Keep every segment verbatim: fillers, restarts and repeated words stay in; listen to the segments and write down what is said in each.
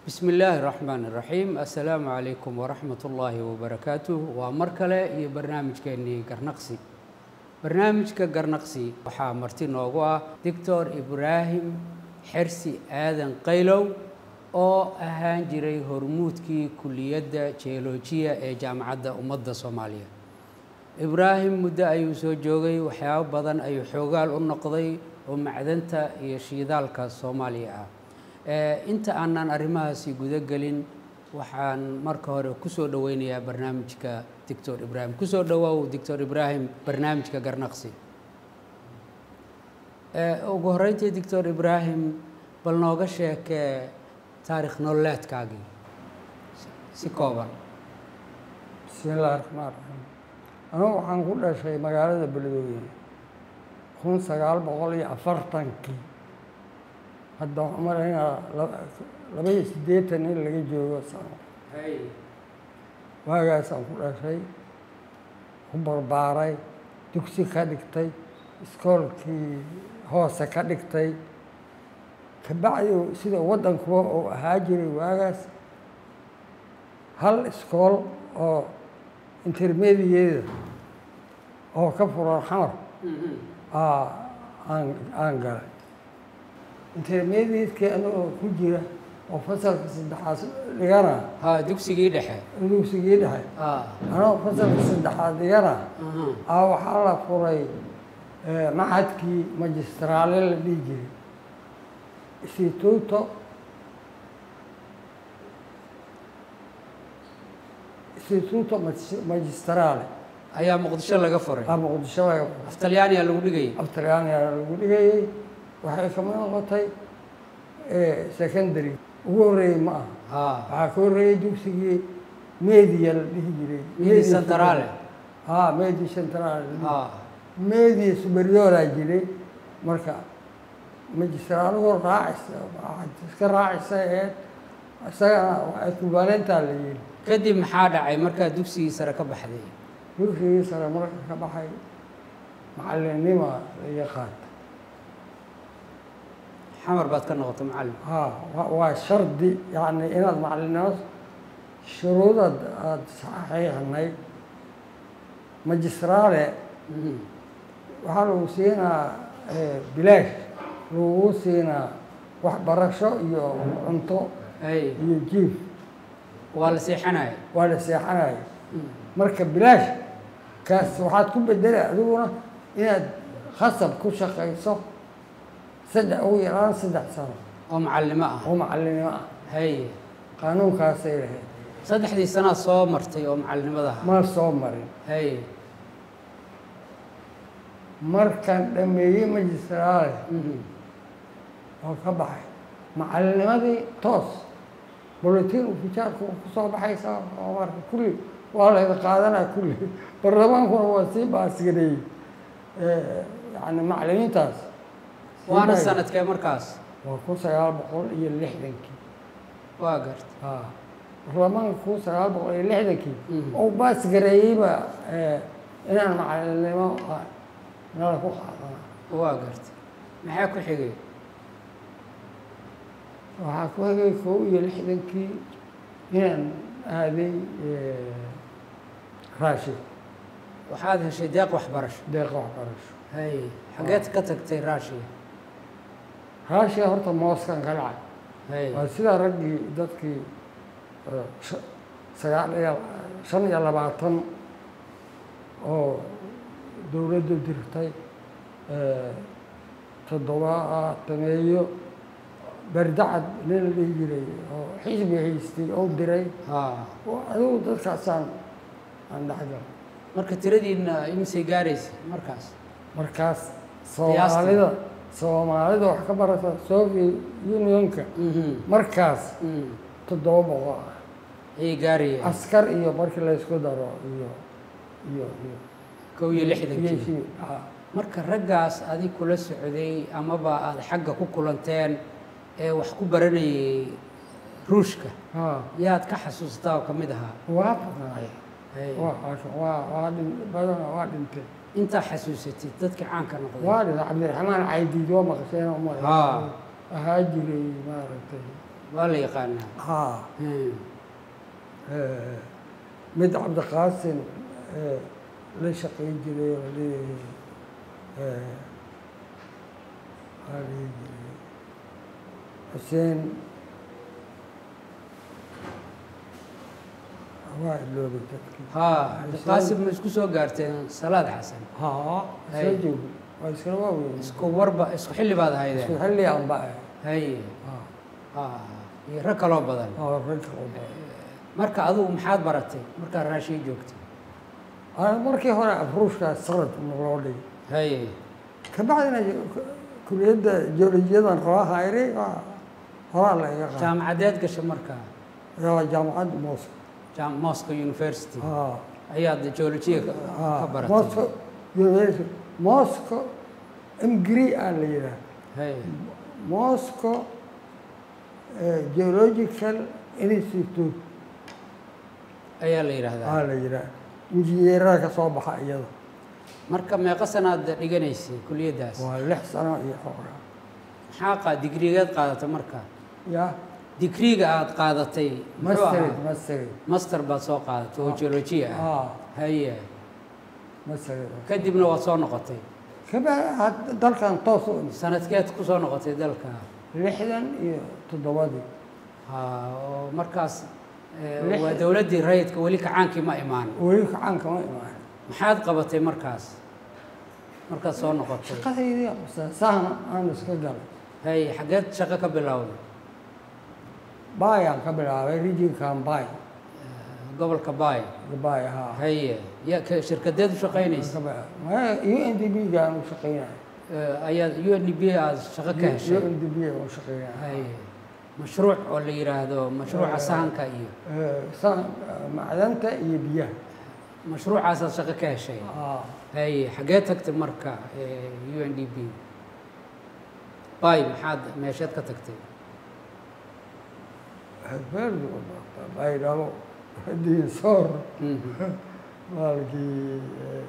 بسم الله الرحمن الرحيم السلام عليكم ورحمة الله وبركاته ومركلة برنامج كأني قرنقسي برنامج كقرنقسي وحا مرتين وقوة دكتور إبراهيم حرسي آذن قيلو أو أهان جري هرمودكي كلية جيولوجيا جامعة أمد الصومالية إبراهيم مدة أيو سو جوغي وحياب بدن أيو حوغال النقضي ومعدنتا يشيدالك الصومالية inta aanan arrimahaasi guda galin waxaan marka hore ku soo dhaweynayaa barnaamijka Dr. Ibrahim ku soo dhawow Dr. Ibrahim barnaamijka Garnaqsi ee ugu horeyntii Dr. Ibrahim bal nooga sheekay taariikh nololeedkaagii si kooban bismillaahir rahmaanir rahiim anoo waxaan ku dhashay magaalada Beledweyne kun sagaal boqol iyo afartan-kii hadda umarayna laba iyo siddeetan in laga joogo sano hay waagaas aan ku dhashay ku barbaaray dugsi ka dhigtay iskoolkii hoose ka dhigtay kabacdi sida waddankuwa oo ahaa jiray waagaas hal iskool oo intermediate oo ka furan xamar aan aan galay intermediate anoo ku jira oo fasalka saddexaad dhigana ha dugsigii dhexe dugsigii dhexe ah anoo fasalka saddexaad dhigana ah waxaa la furay macadkii magistrale la dhihi jiray istituto istituto magistrale ayaa muqdisho laga furay ah muqdisho laga furay aftalyaaniga lagu dhigay aftalyaaniga lagu dhigay waxay ka mid noqotay secondary ugu horeeyay ma aha waxaa ka horeeyay dugsigii media la dhihi jiray media centrale ha media centrale media superiora jiray marka magistraaluhu raacisa iska raacisa ee isagana waxay kubaaleyntaa la yidhi kadib maxaa dhacay markaa dugsigii sare ka baxday dugsigii sare marka ka baxay macallinnima laga qaatay حمر بعد كنا قط معلم ها وشردي يعني إن المعلمات شروط صحيح إنه ماجسترالة وحلو سينا بلاش لو سينا واحد برشة يو عنتو أي يجيب ولا سيحناي ولا سيحناي مركب بلاش كاس واحد كل بدرة دونا إن خصب كل شيء صح صدق هو يران صدق سنة هو معلمة هو معلمة هي قانون كاسير هي صدق دي سنة صومرتي أو معلمة ده ما صومري هي مركن لما يجي ماجستير هو كبح معلمة دي توس بوليتين وفيشار كصوب حيسا عمر كل والله إذا قادنا كل برلمان هو وسيب عسكري يعني معلمين تاس وانا سنة كم مركز وكون سيال بقول هي اللحدنكي واقرت اه رمان كون سيال بقول هي اللحدنكي او بس قريبة آه إن أنا مع اللي ما أنا لكو خاطنا واقرت محاكو حقي وحاكو حقي كو هي اللحدنكي إن هذه آه راشد وهذا شيء داق وحبرش داق وحبرش هاي حقيت كتكتي راشي راشي هرتا موسكان قلعة هاي وسيدا رجي دادكي سيال شن يلا بعطن أو دولة درتي تضواء تميو بردعد لين اللي يجري أو حزب هيستي أو دري ها وأدو دادك عسان عند حجر مركز تردي إن إمسي جاريس مركز مركز صوماليدا soomaalida wax ka barata Soviet Unionka markaas toddoba boqol ay gaariyeen askar iyo markii la isku daro iyo iyo iyo kow iyo lixdan marka raggaas adiga kula socday ama ba aad xagga ku kulanteen ee wax ku baranayay ruushka yaad ka xasuustaa kamid ahaa waa waa waa waa badan waa dhintay انت حسوستي dadka caanka noqday waa cabdiraxmaan caydiid waa maqasheen oo ma ha ahaa jiray maaragtay waa la yaqaanaa haa Hmm. mid cabdiqaasin la shaqayn jiray oo la leeyahay waxaa la dhihi jiray xuseen waa iloobay dadkii haa cabdiqaasim ma isku soo gaarteen salaad xasan haa Hay. soo joogo waa iskala waaweyn isku warba isku xilli baad isku ahaydeen xilli aanba ah haye haa haa iyo rag kaloo badan haa ragga oo badan marka adigu maxaad baratay markaad raashiin joogtay Aniga markii hore afruushkaas sanad loo dhigay haye kabacdina kuliyadda joolojiyadan qoraha iri waa horaa la iga qaaday jaamacadeed gashay markaa yaa jaamacadda Moscow Jam- Moscow University haa ayaad geologiya ka ka baratay Moscow University Moscow imgiri aan la yidhaah haye Moscow eh, Geological Institute ayaa la yidhaahdaa aa la yidhaah injineerada ka soo baxa iyada marka meeqa sanaad dhiganaysay kuliyaddaas waa lix sano iyo xoogaa maxaa qaa digrigeed qaadatay marka yaa digriga aad qaadatay muxuu mastered ahaa mastered master baad soo qaadatay oo geologiya ah aa haye mastered kadibna waad soo noqotay kabacdi dalkan toos u imid sanadkeed ku soo noqotay dalka lixdan iyo toddobadii haa oo markaas eh, Lix- waa dowladdii rayidka weli kacaankii ma imaan weli kacaanka ma imaan maxaad qabatay markaas markaad soo noqotay shaqadaydii sahna aan iska galay haye xaggeed shaqo ka bilowday baayaan ka bilaabay rijinkan baay gobolka baay baay ahaa haye ya ka- shirkadeed u shaqaynaysa u n d b gaan u shaqeynaya Eh, ayaad u n d b aad shaqo ka u heshay n d b u shaqeynaya haye mashruuc oo la yidhaahdo mashruuca sahanka iyo san macdanta iyo biyaha mashruucaasaad shaqo ka heshay aa haye xaggee tagtay marka eh, u n d b bay maxaad meesheed ka tagtay hadbeerdu baydhabo diinsoor Mhm. maalkii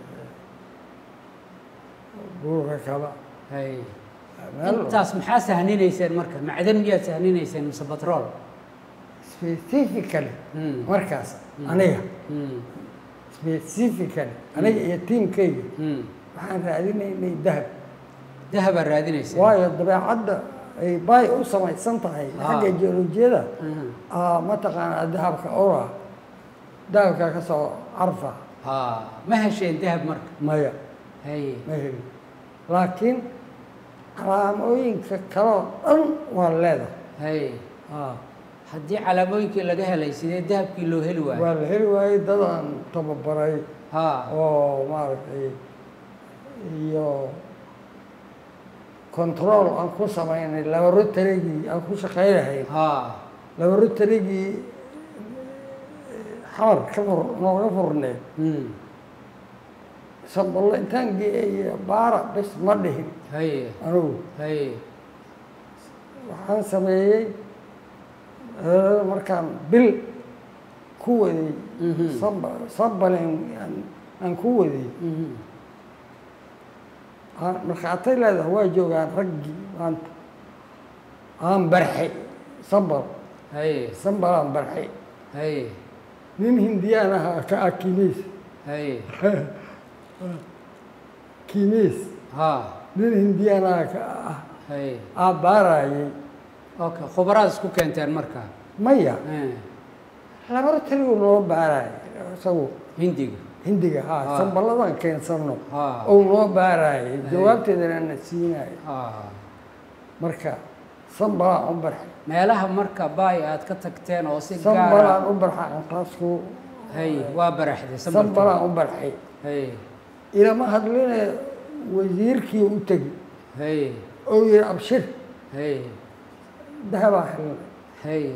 buurka kaba haye meel intaas maxaa sahninayseen marka macdan miyaad sahninayseen mise batrool specifically Mm. markaas aniga Mm. specifically aniga iyo tiimkayga Mm. waxaan raadinaynay dahab dahabaa raadinayseen waayo dabeecadda ay baay u samaysan tahay Ah. xagga geolojiyada Mhm. aa mataqaanaa dahabka ora dahabka ka soo carfa haa ma hesheen dahab marka maya haye ma helin laakiin calaamooyinka kaloo dhan waa leedahay haye aa haddii calaamooyinkii laga helay sidee dahabkii loo heli waayo waa la heli waayey dadaan tababaray haa oo maaragtay iyo control aan ku samaynay laboratorygii aan ku shaqaynahay haa laboratorygii xamar ka fur nooga furneed Mm. samballo intaan geeyo baara bes ma dhihin haye anugu haye waxaan sameeyey eh, markaan bil ku waday Mhm. samba- sambalin aan- aan ku waday Mhm. aan- markhaatay leedahay waa joogaan raggii maanta aan barxay sambal haye sambalaan barxay haye nin hindiyaan ahaa ka ah kiimiis haye kiimiis haa nin hindiyaan ahaa ka ah haye aa baarayay okay khubaraad isku keenteen marka maya Eh, laboratorigu noo baaraya isagu hindiga hindiga haa Ah. samballadan keensano haa ou noo baarayay jawaabteedana na siinayo haa marka sambalaan u barxay meelaha marka baay aad ka tagteen oo si gaara sambalaan u barxay taasku haye waa baraxday sambalka sambalaan u barxay haye ilama hadline wasiirkii u tegi haye oo yidhi abshir haye dahabaa helnay haye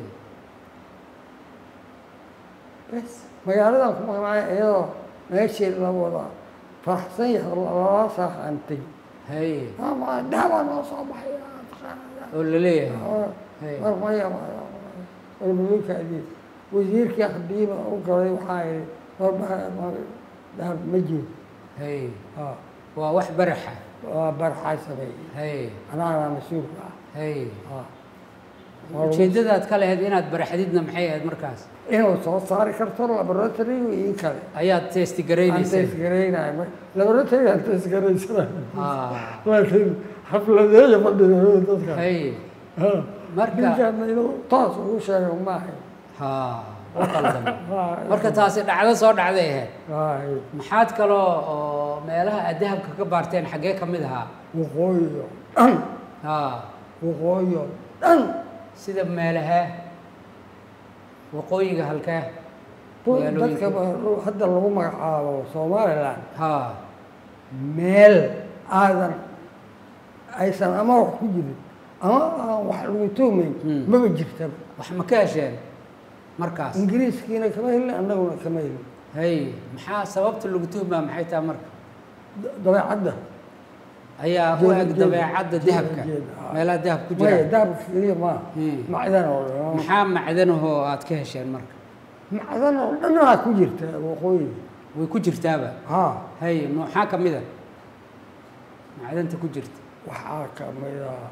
bes magaaladan ku maqnaayo iyadoo meeshii la wada faraxsan yahay lala saax aan tegi haye ama dahabaa noo soo baxay oo la leeyahay Hey. mar maya warmuyukaadii wasiirkii hadiiba u galay waxaa yidhi warba dahab ma jiro haye aa waa wax baraxa waa barxaa sameeyey haye anaana mas-uulka ah haye aa ujeeddadaad ka lahayd inaad baraxdidna maxay ahayd markaas inuu soo saari karto laboratory iyo kale ayaad test aan garaynaysaa test garaynayo laboratory aan test garaysanayo ah laakiin xafladeeya fadhiyo dadka hay marka ninkaan inuu toos ugu sheego maahay ha qaldan marka taasi dhacdo soo dhacday ahayd hay maxaad kaloo oo meelaha aad dahabka ka baarteen xaggee ka mid ahaa waqooyiyo dhan ha waqooyiyo dhan sida meelaha waqooyiga halkee dadka hadda lagu magacaabo Somaliland ha meel aadan aysan ama wax ku jirin ama aan wax lagu tuumayn maba jirta wax ma ka hesheen markaas ingiriiskiina kama helin annaguna kama helin hay maxaa sababta lagu tuhmaa maxay tahay marka dabeecadda ayaa u eg dabeecadda dahabka meelaha dahab ku jira maya dahabka keliya ma macdan oo dhan maxaa macdanahoo aad ka hesheen marka macdan oo dhan waa ku jirta waqooyiga way ku jirtaaba ha hay maxaa ka mid ah macdanta ku jirta waxaa ka mid ah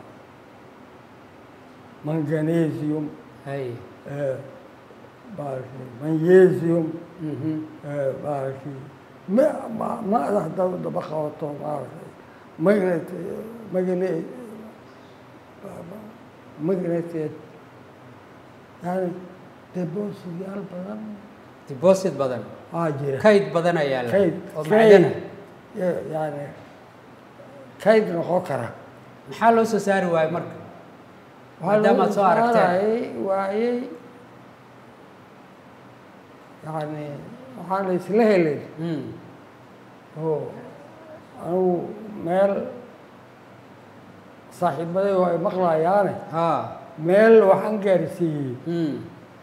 manganesium hay baalki magnesium mhm baalki ma ma ma hadda daba qabato maaragtay magnet magnet magneted yani deposityaal badan deposit badan aa jira kayd badan ayaa la kayd oo macdana yani kayd noqon kara maxaa loo soo saari waayo marka maadaama aad soo aragteen waayey yani waxaan la isla helay oo anugu meel saaxiibaday oo ay maqlayaane ha meel waxaan gaarsiiyey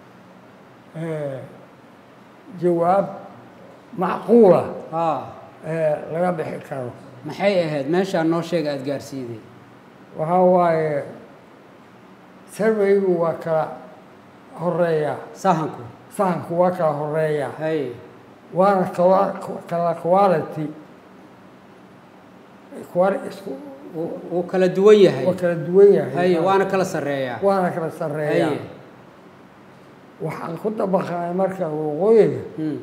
jawaab macquula ha laga bixi karo maxay ahayd meeshaa noo sheega aada gaarsiiday waxaa waaye surveygu waa kala horeeya sahanku sahanku waa kala horeeya hay waana kala kala quality quality isku wuu kala duwan yahay waa kala duwan yahay hay waana kala sarreeyaa waana kala sarreeya hay waxaan ku dabaqanay marka waqooyiga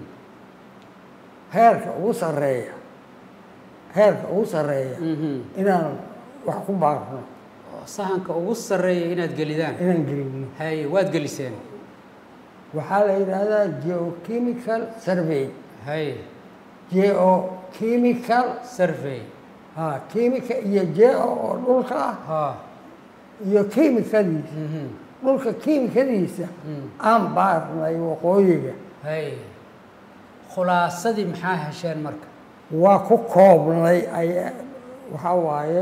heerka ugu sarreeya heerka ugu sarreeya inaan wax ku baarno sahanka ugu sarreeya inaad gelidaan inaan gelino hay waad geliseen waxaa la yidhaahdaa geochemical survey hay geochemical survey ha chemical iyo geo oo dhulka ah ha iyo chemicadiisa dhulka chemicadiisa aan baarnay waqooyiga hay khulaasadii maxaa hesheen marka waa ku koobnay ay waxaa waaye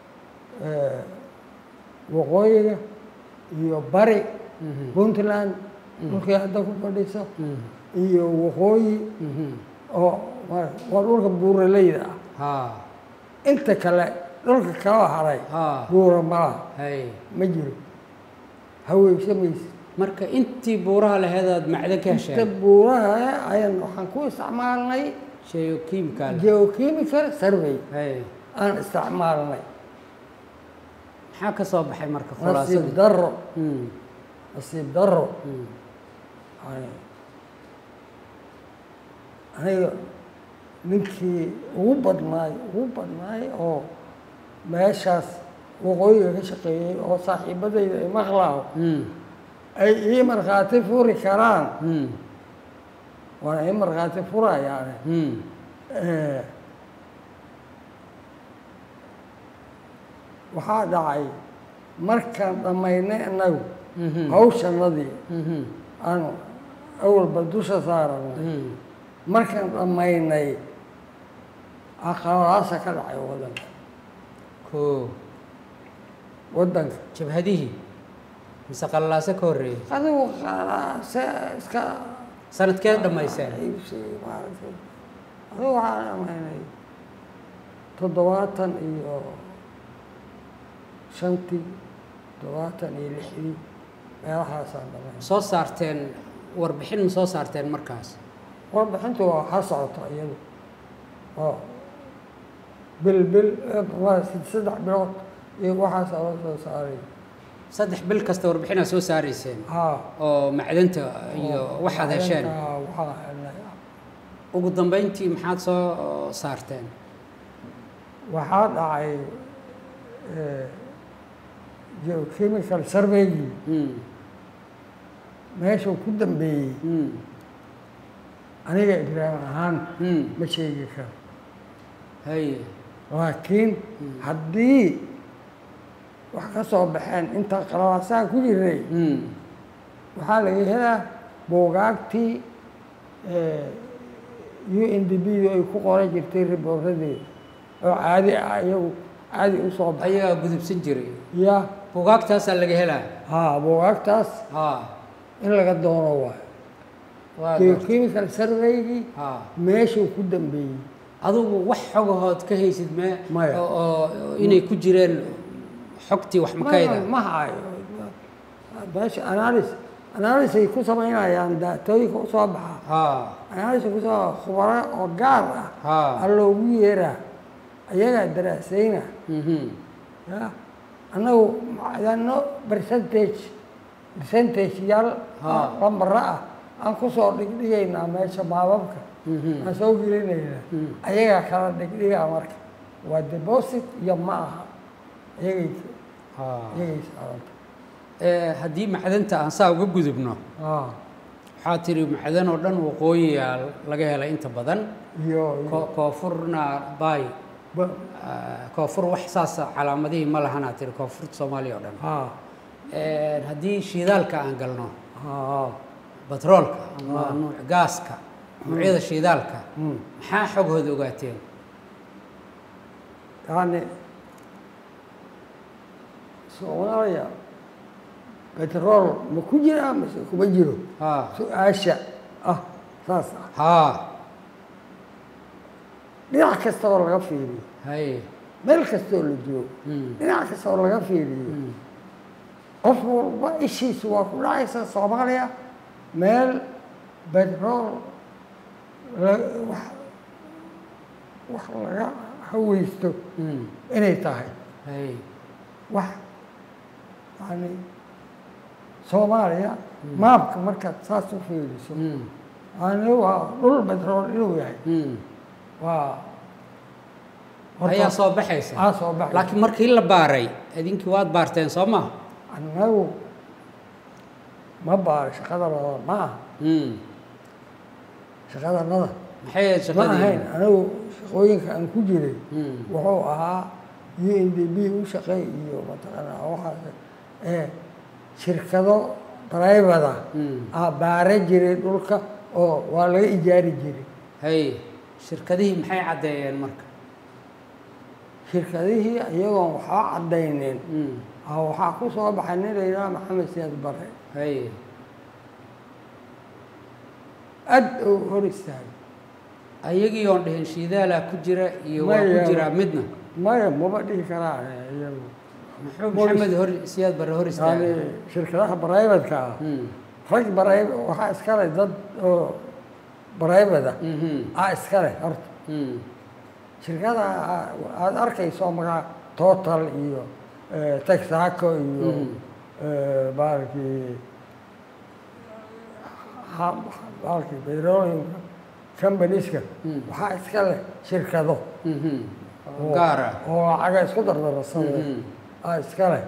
waqooyiga iyo bari puntland dhulkii hadda ku fadhiso iyo waqooyi oo waa dhulka buuraleyda ah ha inta kale dhulka kala haray ha buura malaha hay ma jiro haweysamaysa marka intii buuraha lahayd aad macdan ka inta hesheen buuraha ayaan waxaan ku isticmaalnay geochemical geochemical survey hay aan isticmaalnay maxaa ka soo baxay marka nasiib khulaasadii daro Mm, nasiib daro mm. yani aniga ninkii ugu badnaay ugu badnaay oo meeshaas waqooyiga ka shaqeeyey oo saaxiibadayda ay maqlaaho Mm, ay ii markhaati furi karaan mm, waana ii markhaati furayaane mm. waxaa dhacay markaan dhammaynay innagu Mhm, hawshanadii mhm, aan awalba dusha saaranay mm. markaan dhammaynay aqalaasa ka dhacay waddanka Koo, waddanka jabhadihii mise qallaase ka horreeyey adigu qalaase iska sanadkeed dhammayseen iibsi maaragtay adigu waxaan dhammaynay toddobaatan iyo shantii toddobaatan iyo lixdii meelahaasaan dhammaynay soo saarteen warbixin ma soo saarteen markaas warbixintu waa ha socota iyadu oo bil bil waa saddex bilood iyo waxaasaa la soo saaray saddex bil kasta warbixinaa soo saarayseen haa oo macdanta iyo waxaad hesheen waxaa helnay ugu dambeyntii maxaad soo saarteen waxaa dhacay geochemical surveygii meeshuu ku dambeeyey aniga ibraahim ahaan ma sheegi karo haye laakiin haddii wax ka soo baxeen inta qalalaasaan ku jiray waxaa laga helaa buugaagtii u n d b ay ku qoran jirtay riboorradeeda oo caadi ah iyagu caadi u soo baxay ayagaa gudubsan jiray ya buugaagtaasaa laga helaa haa buugaagtaas haa in laga doono waayo waa geochemical surveygii haa meeshuu ku dambeeyey adigu wax xogahood ka haysid me Maya. oo oo inay ku jireen xogtii wax makayda ma hayo meesha analysis analysis ay ku samaynayaan daatooyinka u soo baxa haa analysis kusoo khubaro oo gaar ah haa a loogu yeeraa ayagaa daraasayna mhm ya annagu macdano percentage percentage yaal Haa. lambara ah aan kusoo dhigdhigaynaa meesha maababka mhm aan soo gelinaynaa ayagaa kala dhigdhigaa marka waa deposit iyo ma aha iyagay haa iyagay saaranta ee haddii macdanta aan saa uga gudubno aa waxaa tiri macdan oo dhan waqooyiyaa laga helay inta badan iyo ko- koonfurna baay ba- ah, koonfur wax saasa calaamadihii ma lahanaa tiri koonfurta soomaaliya oo dhan haa Ee, haddii shidaalka aan galno haa batroolka ama nuuc gaaska noocyada shidaalka Mm. maxaa xogooda ogaateen yani soomaaliya betrool ma ku jiraa mase kuma jiro haa su-aasha ah saas ah haa dhinac kasta oo laga fiiriyo haye meel kasta oo la joogo Mm. dhinac kasta oo laga fiiriyo qof walba ishiisu waa ku dhacaysa soomaaliya meel betrool la- wax wax laga haweysto Mm. inay tahay haye wax yani soomaaliya maabka markaad saas u fiiriso Mm. yani waa dhul betrool inuu yahay Mm. waa ayaa soo baxaysa aa soo baxay laakiin markii la baaray idinkii waad baarteen soo ma annagu ma baaro shaqada nada ma aha Mm. shaqadanada maxay ahayd ma ahayn shaqadii anigu shaqooyinka aan ku jiray Mm. wuxuu ahaa u n d b u shaqeey iyo mataqaanaa waxaas ee shirkado drivada Mm. aa baara jiray dhulka oo waa laga ijaari jiray haye shirkadihii maxay caddeeyeen marka shirkadihii iyagoon waxba caddaynin Mm. aa waxaa ku soo baxay nin la yidhaha maxamed siyaad bare haye aad oo hor istaagay ayagii oon dhihin shiidaalaa ku jira iyo waa Maya. ku jiraa midna maya maba dhihi karaan iyagu muxuu maxamed hor siyaad bare hor yani istaagay shirkadaha bribadka ah Mm. rag bri waxaa iskale dad oo bribada Mhm. aa iskale horta Mm. shirkada aada arkayso magaa total iyo eh, texaco iyo Mhm. eh, baalkii ha- baalkii petroleum companies-ka Mm. waxaa iska leh shirkado Mhm. oo- gaar ah oo lacaga isku dardarasada Mhm. aa iska leh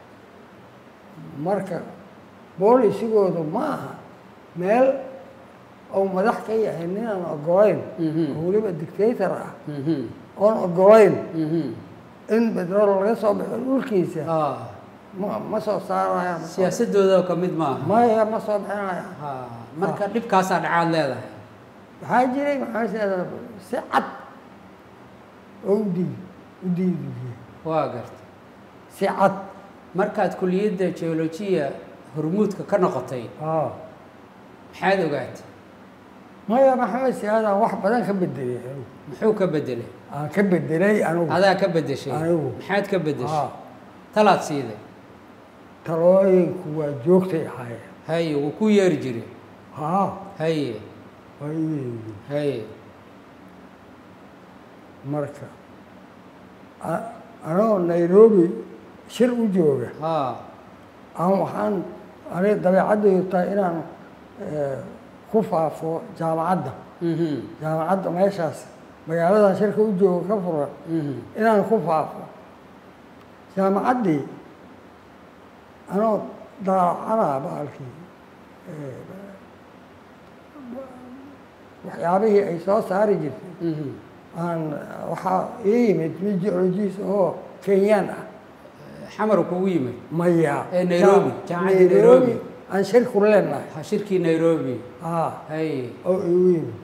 marka boolisigoodu ma aha meel uu madax ka yahay ninaan ogolayn Mhm. oo weliba dictator ah Mhm. oon ogolayn Mhm. in betrool laga soo baxo dhulkiisa ah ma ma soo saaraya siyaasadooda ka mid maaha maya ma soo bixinaya ha marka dhibkaasaa dhacaad leedahay waxaa jiray maxamed siyaad si cad oo u diid u diidiyey waa garta si cad markaad kuliyadda geologiya hormuudka ka noqotay aa maxaad ogaatay maya maxamed siyaadaan wax badan ka bedelay anigu muxuu ka bedelay aan ka bedelay anigu adaa ka bedeshay Anigu. maxaad ka bedeshay aa talaad siiday talooyinku waa joogtay ahaayeen haye wuu ku yeeri jiray haa haye waa ii yeedhi haye marka a- anoo nairobi shir u jooga haa aan waxaan aniga dabeecaddaydu tahay inaan ku faafo jaamacadda jaamacadda meeshaas magaaladan shirka u joogo ka furan inaan ku faafo jaamacaddii anoo daalacana baalkii waxyaabihii ay soo saari jirtay aan waxaa ii yimid mid geologiis oo kenyaan ah xamar kugu yimid maya ee nairobi jaamacadda nairobi aan shirku leenahay ha shirkii nairobi aa hay oo igu yimid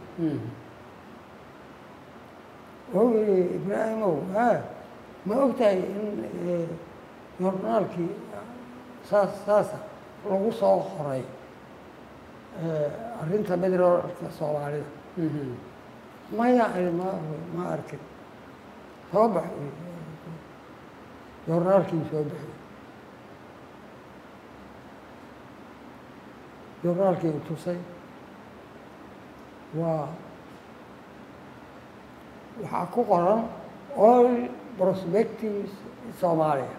oo yiri ibraahimow ha ma ogtahay in joornaalkii saas saasa lagu soo qoray arrinta bedroolka soomaalida maya ma ma arkin soo bax joornaalkii soo baxay joornaalkii tusay waa waxaa ku qoran all prospectives Soomaaliya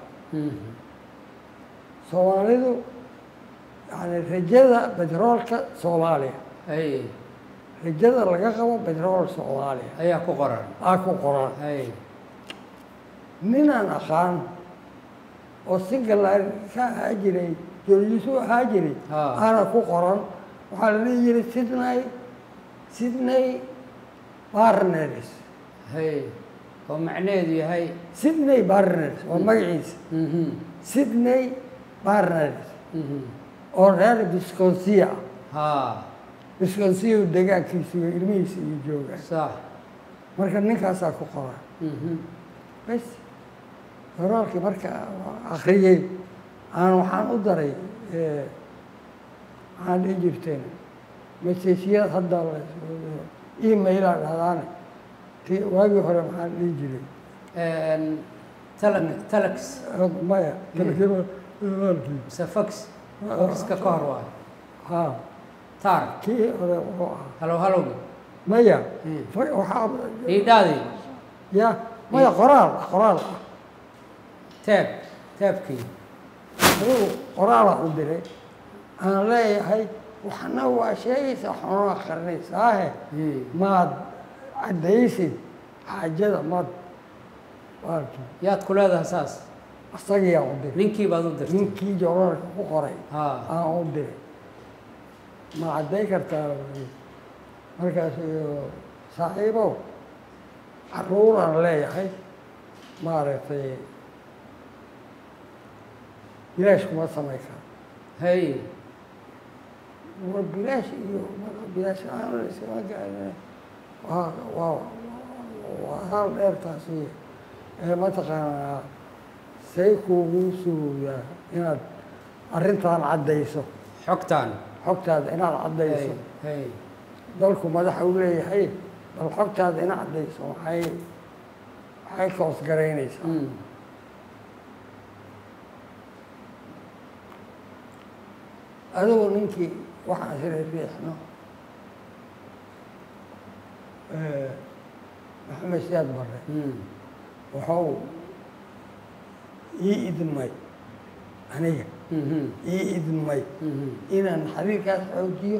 Soomaalidu yani rajada bedroolka Soomaaliya ay rajada laga qabo bedrool Soomaaliya ayaa ku qoran aa ku qoran ay ninaan aqaan oo si galaar ka ahaa jiray joojisu ahaa jiray aana ku qoran waxaa la dhihi jiray Sydney Sydney Barnes hay oo macnaheedu yahay Sydney Barnes oo magaciisa Sydney Barnes oo reer Wisconsin ha Wisconsin deegaankiisa iyo ilmihiisa iyo jooga sax marka ninkaasaa ku qoran bas qoraalkii marka akhriyey aan waxaan u daray waxaan dhihi jirteen mesejiyad hadda email aan dhahdaane ti waagii hore maxaan dhihi jiray talax talax maya talaxkii mise fax faxka ka hor waay ha taar kii hore wuxuu ahaa halow halow maya waxaa dhiidhaadi ya maya qoraal qoraal ah taab taabkii adigu qoraalaa u diray aan leeyahay waxna waa sheegaysa waxna waa qarinaysaahe maad caddaysid xaajada maad baalkii yaad ku leedahay saas isagiyaa u diray ninkii baad u dirtay ninkii joornaalka ku qoray ha aan u diray ma cadday kartaa markaas saaxiibow carruuraan leeyahay maaragtay bilaash kuma samay karo hay war bilaash iyo bilaash aan iskama gaarina waa waa waa hal dheertaasi ee mataqaanaa say kuugu suugaa inaad arrintan caddayso xogtaan xogtaada inaad caddayso hay dalku madaxa u leeyahay bal xogtaada inaad caddayso waxay waxay koos garaynaysaa adigu ninkii waxaan sira riixno maxamed siyaad barre wuxuu ii idmay aniga ii idmay inaan xiriirkaas xoojiyo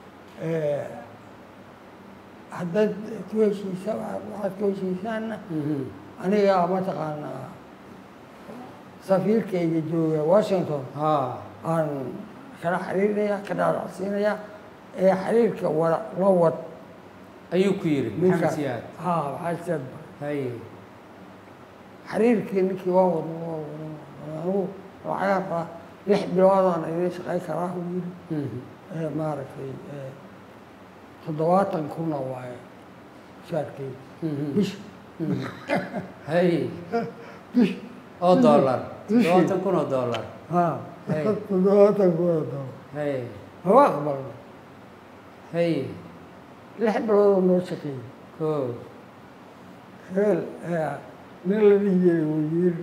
haddaad ku heshiisa waxaad ku heshiisaanna aniga mataqaanaa safiirkayga jooga Washington aan kala xiriiraya ka dhaadacsiinaya ee xiriirka wada la wad ayuu ku yiri maxamed siyaad ha waxaa siyaad hay xiriirkii ninkii waa wada anigu lacagaha lix biloodaan idin shaqay karaa uu yiri maaragtay toddobaatan kuna waaye shaarkeyga bish hay bish oo dollar toddobaatan kun oo dollar ha toddobaatan kun oo dollar hay hawa aqbalna hay lix biloodoo noo shaqeeyey ko heel nin la dhihi jiray wasiir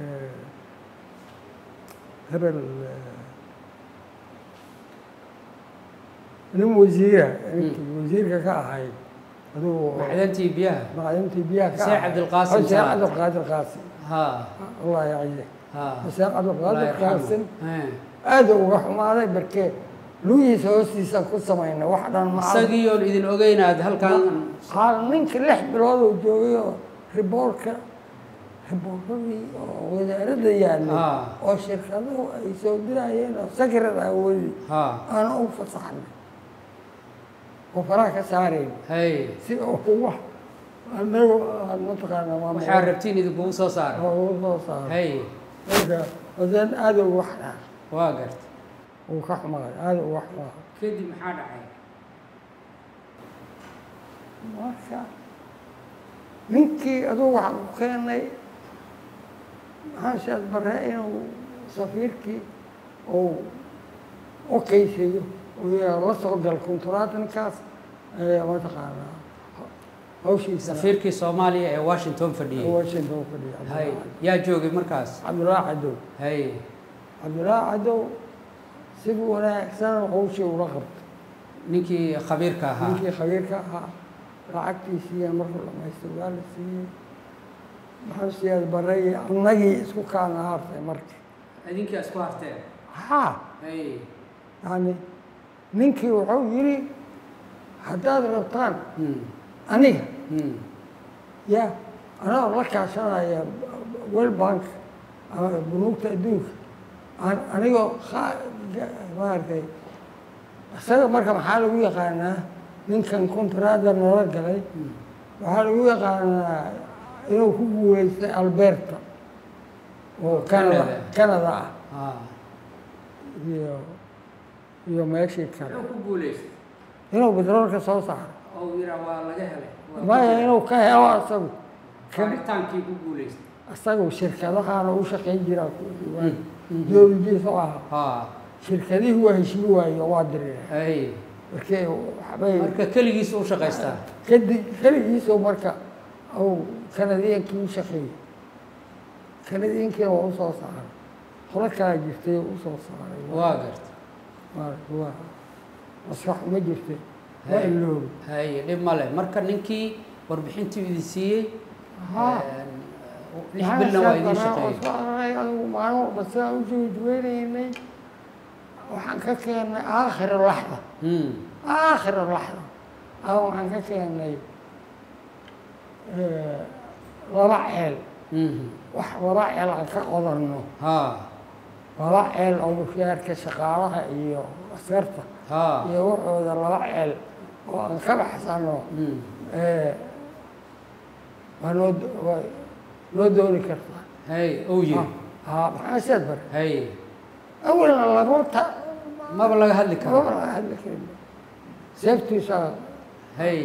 hebel nin wasiira ninkii wasiirka ka ahayd adigu macdantii biyaha macdantii biyaha ka Sheekh Cabdilqaasim Sheekh Cabdilqaasim Qaasim ha Allah yaciye ha Sheekh Cabdilqaasim Qaasim aad uga xumaaday barkee lugiisa hoostiisa ku samayna wax dhan ma isagii oo idin ogeynaad halkan hal ninka lix bilood oo joogay oo riboorka riboorkii oo wasaaradda yaallay oo shirkaduhu ay soo dirayeen oo sakrad awoodi aan u fasaxnay oo faraha ka saareen hay si oo wax anagu mataqaana ma waxaa rabtiin idinku soo saaray oo soo saaray hay wadan aad ugu wax waa gartay oo ka xumaaday aad ugu wax kadib maxaa dhacay marka ninkii aduu waxaan ku keenay maxaashaad bare inuu safiirkii uu okaysayo la soo gal kunturaad ninkaas mataqaanaa hawshiisa safiirkii soomaaliya ee washington fadhiyey washington fadhiyey hay yaa joogay markaas cabdullaahi cadow hay cabdullaahi cadow si wanaagsan hawshii ula qabtay ninkii khabiirka ahaa ninkii khabiirka ahaa lacagtiisiiya markuu dhamaystay waa la siiyey maxaashaad bare annagii isku kaana hartay marka idinkaa isku harteen haa hay yani ninkii wuxuu yidhi haddaad rabtaan aniga ya anaa la kaashanaya world bank ama bunuugta adduunka anigoo maaragtay isaga marka maxaa lagu yaqaanaa ninkan kontaraada nala galay waxaa lagu yaqaanaa inuu ku guuleystay alberta oo canada canada ah iyo iyo meeshii kale ku guuleystay inuu bedroolka soo saaro oo yira waa laga helay maya inuu ka helo asagu kabitaankii ku guuleystay asagu shirkadahaana u shaqayn jiraa dowladiisa u ahaa shirkadihii waa heshii waayo waa direen markee waxbay marka keligiisa u shaqaystaa kadib keligiisa marka uu kanadiyankii u shaqeeyey kanadiyankiina waa usoo saaray holo kala jirtay u soo saaray waa garta waa maskax ma jirtay waa iloobi hay dhib male marka ninkii warbixintii idin siiyey lix bilna waa idin shaqeeyey adigu maalin walba sidaan u juweynaynay waxaan ka keennay aakhira laxda aakhira laxda a waxaan ka keennay laba ceel wax laba ceel aan ka qodanno laba ceel oo mushaarka shaqaalaha iyo askarta iyo waxooda laba ceel oo aan ka baxsano waa noo waa noo dooni kartaa hay ou yiri haa maxaa seed bare hay awalna labota maba laga hadli karo maba laga hadli karin seeftiisa hay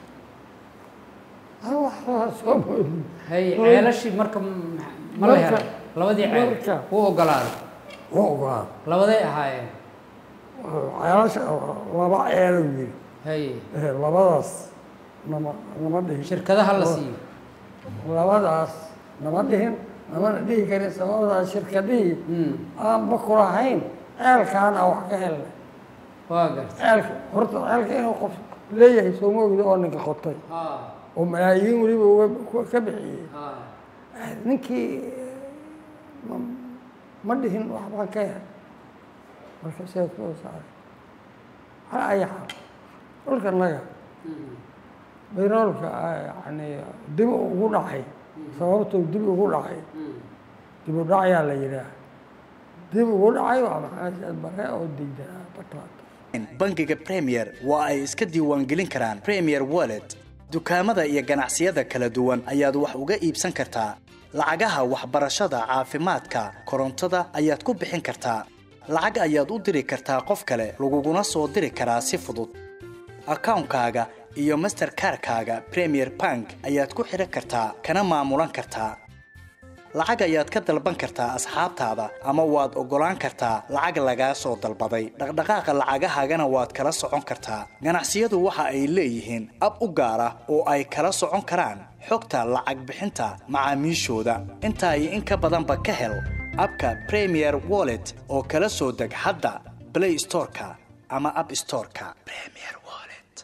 waxaa soo moodin hay ceelashii marka ma la helo labadii ceel u ogolaaday u ogolaaday labaday ahaayeen ceelasha laba ceelu yiri hay labadaas nama nama dhihin shirkadaha la siiyo labadaas nama dhihin namana dhihi karin sababtaa shirkadihii aanba kulahayn ceelkaana wax ka helnay waa garta ceelka horta ceelka inuu qof leeyahay soo moogida oo ninka qotay oo malaayiin weliba ka bixiyey ninkii ma dhihin waxbaan ka hel marka see soo saaray hal ayaxa dhulka naga bayroolka yani dib ugu dhacay sababtuu dib ugu dhacay dib u dhacayaa la yidhaah dib ugu dhacay waa maxaashaad bare oo diidanaa bataata bangiga premier waa ay iska diiwaangelin karaan premier wallet dukaamada iyo ganacsiyada kala duwan ayaad wax uga iibsan kartaa lacagaha waxbarashada caafimaadka korontada ayaad ku bixin kartaa lacag ayaad u diri kartaa qof kale laguguna soo diri karaa si fudud akawnkaaga iyo masterkarkaaga premier bank ayaad ku xidhan kartaa kana maamulan kartaa lacag ayaad ka dalban kartaa asxaabtaada ama waad ogolaan kartaa lacag lagaa soo dalbaday dhaqdhaqaaqa lacagahaagana waad kala socon kartaa ganacsiyadu waxa ay leeyihiin ab u gaar ah oo ay kala socon karaan xogta lacag bixinta macaamiishooda intaa iyo in ka badanba ka hel abka premier wallet oo kala soo deg hadda play storeka ama app storeka premier